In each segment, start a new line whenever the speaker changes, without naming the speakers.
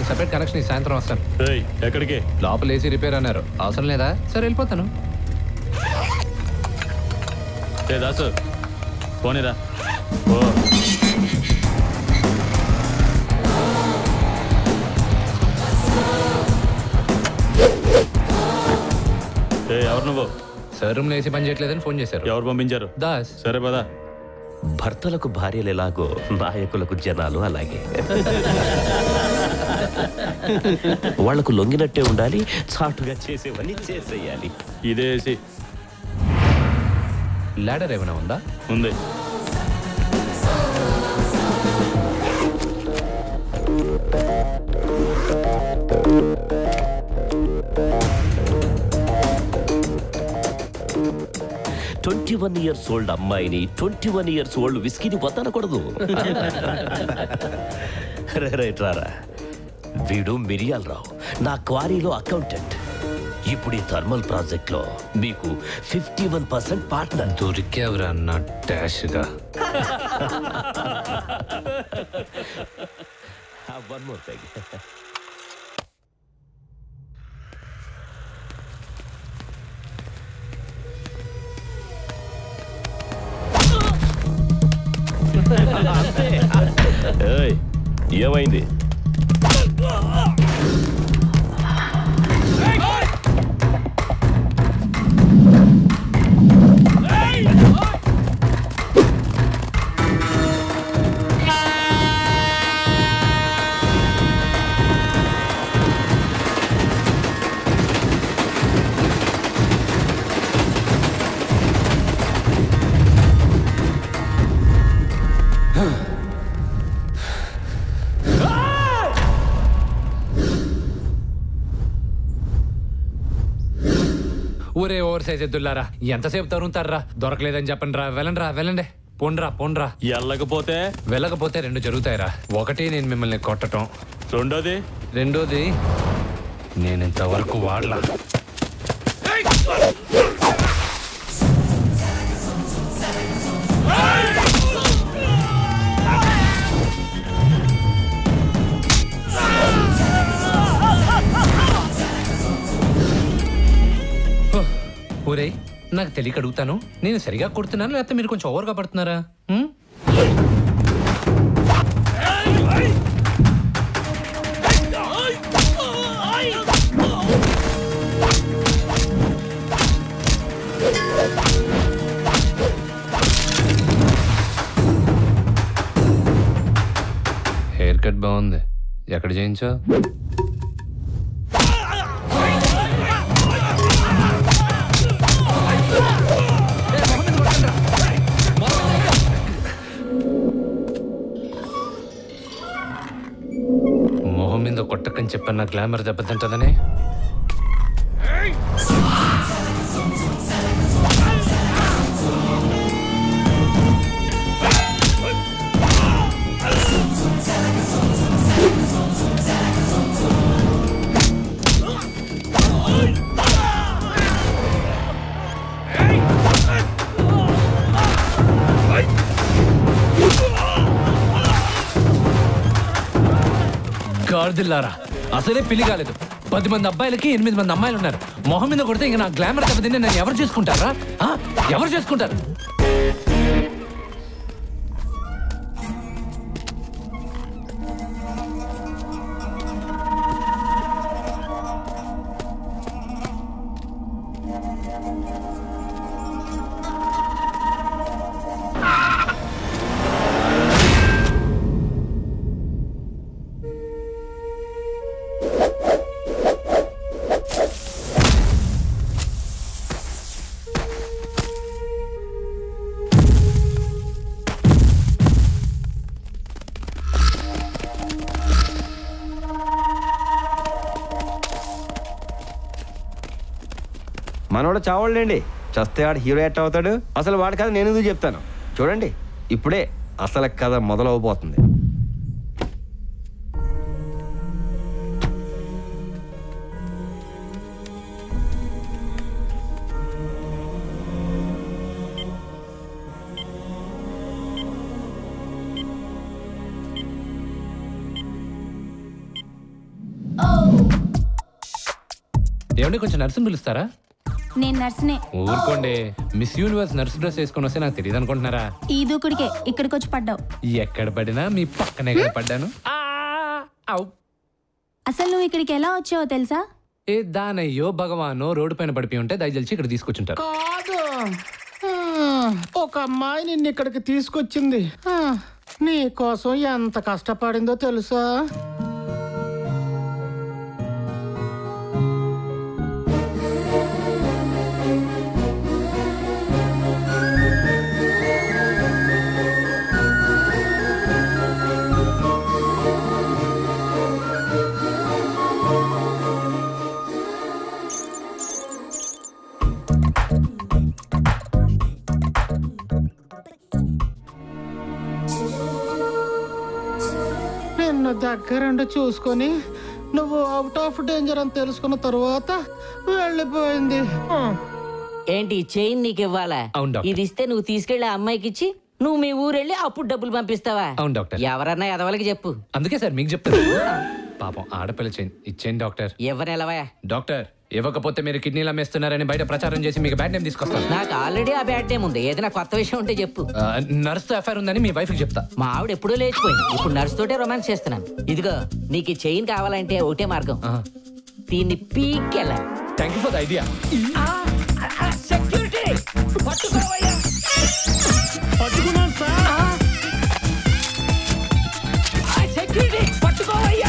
దానికి separate connection ఈ సాయంత్రం వస్తాను.
ఎక్కడికి?
లోపల ఏసీ రిపేర్ అన్నారు. అవసరం లేదా? సరే వెళ్ళిపోతాను.
దాసు పోనీరా. ఎవరు నువ్వు?
సార్ రూమ్ లో ఏసీ పని చేయట్లేదని ఫోన్ చేశారు.
ఎవరు పంపించారు?
దాస్.
సరే పదా.
భర్తలకు భార్యలు ఎలాగో నాయకులకు జనాలు అలాగే. వాళ్లకు లొంగినట్టే ఉండాలి, చాటుగా చేసేవన్నీ చేసేయాలి.
ఇదే ఏసీ.
లాడర్ ఏమైనా ఉందా?
ఉంది.
ట్వంటీ 21 years old అమ్మాయిని 21 years old విస్కీని వద్దనకూడదు. రైట్ రారా. వీడు మిరియాలరావు, నా క్వారీలో అకౌంటెంట్. ఇప్పుడు ఈ థర్మల్ ప్రాజెక్ట్ లో మీకు 51% పార్ట్నర్.
దొరికేవరా అన్న డాష్గా.
One more thing. ఏమైంది?
ఊరే ఓవర్ సైజ్ ఎద్దులారా, ఎంతసేపు తరుముతారా? దొరకలేదని చెప్పండి రా. వెళ్ళండి. పోండ్రా. వెళ్ళకపోతే 2 జరుగుతాయిరా. ఒకటి, నేను మిమ్మల్ని కొట్టడం. రెండోది నేను ఇంతవరకు వాడలా. ఊరే, నాకు తెలియక అడుగుతాను, నేను సరిగా కొడుతున్నాను లేకపోతే మీరు కొంచెం ఓవర్గా పడుతున్నారా? హెయిర్ కట్ బాగుంది. ఎక్కడ చేయించావు? మొహం మీద కొట్టకని చెప్పాను, నా గ్లామర్ దెబ్బతింటదని. గాడిదిల్లారా, అసలే పెళ్లి కాలేదు. 10 మంది అబ్బాయిలకి 8 మంది అమ్మాయిలు ఉన్నారు. మొహం మీద కొడితే ఇంక నా గ్లామర్ దెబ్బతింటే నన్ను ఎవరు చేసుకుంటారా? ఎవరు చేసుకుంటారు?
మనోడు చావాళ్ళండి, చస్తే వాడు హీరో ఎట్ అవుతాడు. అసలు వాడి కథ నేను ఎందుకు చెప్తాను చూడండి. ఇప్పుడే అసలు కథ మొదలవబోతుంది.
ఏమంటే కొంచెం నర్సుని పిలుస్తారా?
నేను నర్సునే.
ఊరుకోండి, మిస్ యూనివర్స్ నర్సు డ్రెస్ వేసుకొని వస్తే నాకు తెలియదు అనుకుంటున్నారా?
ఈ దూకుడికే ఇక్కడికి వచ్చి పడ్డావు.
ఎక్కడ పడినా మీ పక్కనే కదా పడ్డాను.
అసలు నువ్వు ఇక్కడికి ఎలా వచ్చావో తెలుసా?
ఏ దానయ్యో భగవానో రోడ్డు పైన పడిపోయి ఉంటే దయచేసి ఇక్కడ తీసుకొచ్చుంటారు.
కాదు, ఒక అమ్మాయి నిన్ను ఇక్కడికి తీసుకొచ్చింది. నీ కోసం ఎంత కష్టపడిందో తెలుసా? నిన్ను దగ్గరుండి చూసుకొని నువ్వు అవుట్ ఆఫ్ డేంజర్ అని తెలుసుకున్న తర్వాత వెళ్ళిపోయింది.
ఏంటి చైన్ నీకు ఇవ్వాలా?
అవును డాక్టర్.
ఇది ఇస్తే నువ్వు తీసుకెళ్లి అమ్మాయికి ఇచ్చి నువ్వు మీ ఊరెళ్ళి అప్పుడు డబ్బులు పంపిస్తావా?
అవును డాక్టర్.
ఎవరన్నా ఎదవలకి చెప్పు.
అందుకే సార్ మీకు చెప్తాను. పాపం ఆడపిల్ల ఇచ్చేయండి డాక్టర్.
ఎవరెలవా?
డాక్టర్, ఇవ్వకపోతే మీరు కిడ్నీలు అమ్మేస్తున్నారని బయట ప్రచారం చేసి మీకు బ్యాడ్ నేమ్ తీసుకొస్తాను.
నాకు ఆల్రెడీ ఆ బ్యాడ్ టైం ఉంది. ఏదైనా కొత్త విషయం ఉంటే చెప్పు.
నర్స్ ఎఫ్ఐఆర్ ఉందని మీ వైఫ్ కి చెప్తా.
మా ఆవిడ ఎప్పుడూ లేచిపోయింది. ఇప్పుడు నర్స్ తోటే రొమాన్స్ చేస్తున్నాను. ఇదిగో నీకు ఈ చైన్ కావాలంటే ఒకటే మార్గం, దీన్ని పీకెళ్ళ.
Thank you for the idea.
Security పట్టుకోవయ్యా.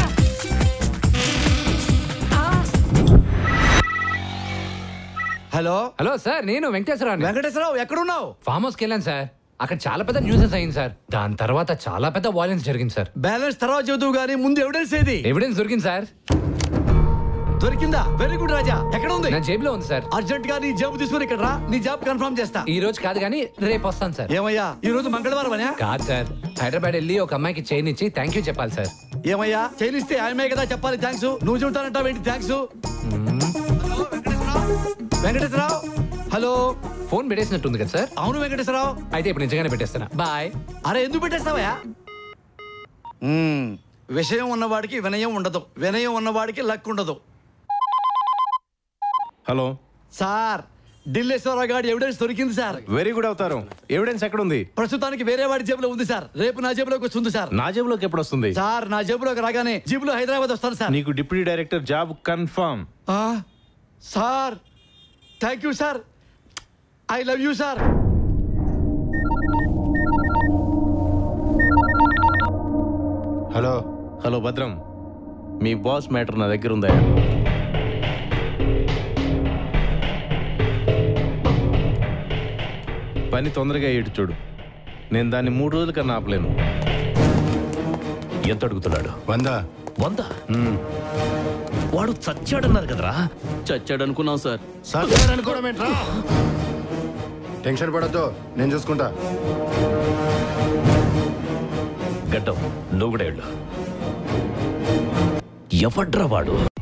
హలో
హలో సార్, నేను
వెంకటేశ్వరరావు ఎక్కడున్నావు?
ఫామ్ హౌస్కి వెళ్ళాను సార్. అక్కడ చాలా పెద్ద న్యూసెస్ అయింది సార్. దాని తర్వాత చాలా పెద్ద వాయిలెన్స్ జరిగింది సార్.
బ్యాలెన్స్ తర్వాత చదువు గానీ ముందు ఎవిడెన్స్ ఏది?
ఎవిడెన్స్ దొరికింది సార్.
దొరికిందా? Very good Raja. ఎక్కడ ఉంది?
నా జేబులో ఉంది సార్.
అర్జెంట్ గా నీ జాబ్ తీసుకుని ఇక్కడ రా. నీ జాబ్ కన్ఫర్మ్ చేస్తా.
ఈ రోజు కాదు కానీ రేపు వస్తాను సార్.
ఏమయ్యా ఈ రోజు మంగళవారం అనే?
కాదు సార్, హైదరాబాద్ వెళ్ళి ఒక అమ్మాయికి చైన్ ఇచ్చి థ్యాంక్ యూ చెప్పాలి సార్.
ఏమయ్యా చైన్ ఇస్తే ఆమె కదా చెప్పాలి థ్యాంక్స్. నువ్వు చెబుతానంటావు ఏంటి థ్యాంక్స్? వెంకటేశ్వరరావు హలో.
ఫోన్ పెట్టేసినట్టుంది కదా సార్?
అవును వెంకటేశ్వరరావు.
అయితే ఇప్పుడు నిజంగానే పెట్టేస్తానా? బాయ్.
అరే ఎందుకు పెట్టేస్తావయ్యా? విషయం ఉన్నవాడికి వినయం ఉండదు, వినయం ఉన్నవాడికి లక్ ఉండదు.
హలో
సార్, ఢిల్లేశ్వరరావు గారి ఎవిడెన్స్ దొరికింది సార్.
వెరీ గుడ్ అవుతారు. ఎవిడెన్స్ ఎక్కడ ఉంది?
ప్రస్తుతానికి వేరే వాడి జేబులో ఉంది సార్. రేపు నా జేబులోకి వస్తుంది సార్.
నా జేబులోకి ఎప్పుడు వస్తుంది?
సార్ నా జేబులోకి రాగానే జీబులో హైదరాబాద్ వస్తాను సార్.
నీకు deputy director job confirm.
Sir thank you sir. I love you sir.
Hello hello Bhadram, మీ బాస్ మ్యాటర్ నా దగ్గర ఉందా? పని తొందరగా ఏడు చూడు. నేను దాన్ని 3 రోజుల కన్నా ఆపలేను.
ఎంత అడుగుతున్నాడు?
100.
వాడు చచ్చాడన్నారు కదరా?
చచ్చాడు అనుకున్నాం సార్.
టెన్షన్ పడద్దు, నేను చూసుకుంటా.
గడ్డం నువ్వు కూడా వెళ్ళు. ఎవడ్రా వాడు?